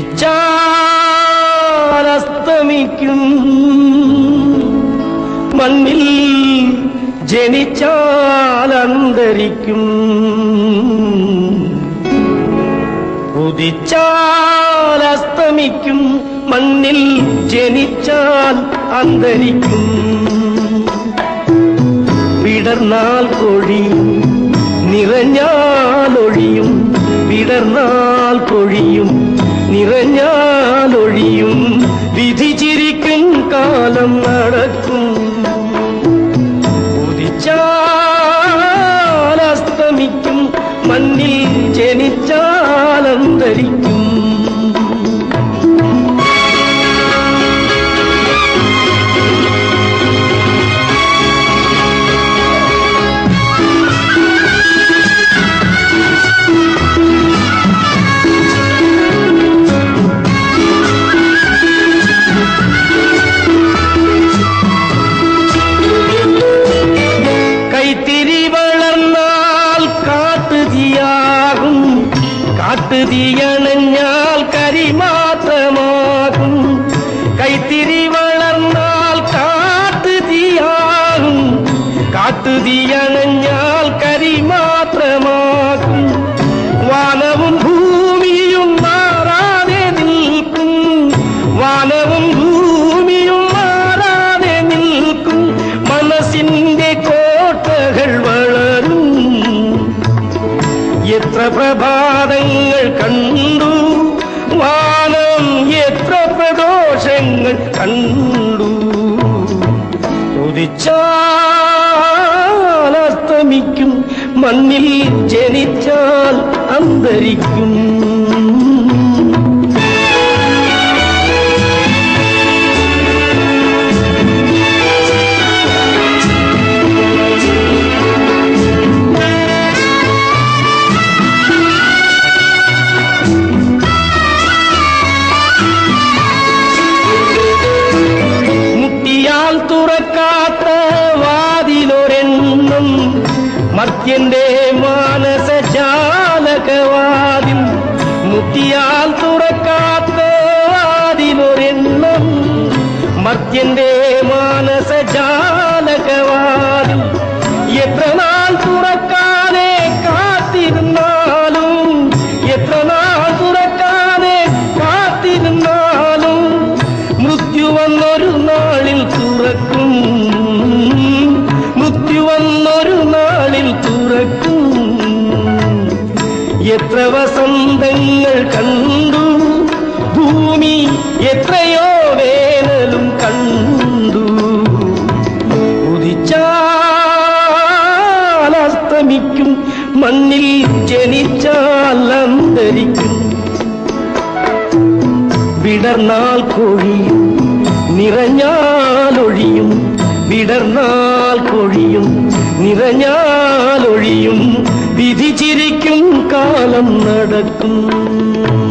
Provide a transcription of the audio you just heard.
ഉദിച്ചാലസ്തമിക്കും മണ്ണിൽ ജനിച്ചാലന്തരിക്കും ഉദിച്ചാലസ്തമിക്കും മണ്ണിൽ ജനിച്ചാൽ അന്തരിക്കും വിടർന്നാൽ കൊഴിയും നിറഞ്ഞാലൊഴിയും വിടർന്നാൽ കൊഴിയും നിറഞ്ഞാലൊഴിയും വിധി ചിരിക്കും കാലം നടക്കും ഉദിച്ചാലസ്തമിക്കും മണ്ണിൽ ജനിച്ചാലന്തരിക്കും കാട്ടുതീയണഞ്ഞാൽ കരിമാത്രമാകും കൈത്തിരി വളർന്നാൽ കാട്ടുതീയാകും കാട്ടുതീയണഞ്ഞാൽ കരിമാത്രമാകും വാനവും ഭൂമിയും മാറാതെ നിൽക്കും വാനവും ഭൂമിയും മാറാതെ നിൽക്കും മനസ്സിന്റെ കോട്ടകൾ വളരും എത്ര പ്രഭാതങ്ങൾ കണ്ടു വാനം എത്ര പ്രദോഷങ്ങൾ കണ്ടു ഉദിച്ചാലസ്തമിക്കും മണ്ണിൽ ജനിച്ചാൽ അന്തരിക്കും തുറക്കാത്ത വാതിലൊരെണ്ണം മർത്യന്റെ മാനസജാലകവാതിൽ മുട്ടിയാൽ തുറക്കാത്ത വാതിലൊരെണ്ണം മർത്യന്റെ മാനസജാലകവാതിൽ എത്ര നാൾ തുറക്കാതെ കാത്തിരുന്നാലും എത്ര നാൾ തുറക്കാതെ കാത്തിരുന്നാലും മൃത്യു വന്നൊരു നാളിൽ തുറക്കും മൃത്യു വന്നൊരു നാളിൽ തുറക്കും എത്ര വസന്തങ്ങൾ കണ്ടു ഭൂമി എത്രയോ വേനലും കണ്ടു ഉദിച്ചാലസ്തമിക്കും മണ്ണിൽ ജനിച്ചാൽ അന്തരിക്കും വിടർന്നാൽ കൊഴിയും നിറഞ്ഞാലൊഴിയും വിടർന്നാൽ കൊഴിയും നിറഞ്ഞാലൊഴിയും വിധി ചിരിക്കും കാലം നടക്കും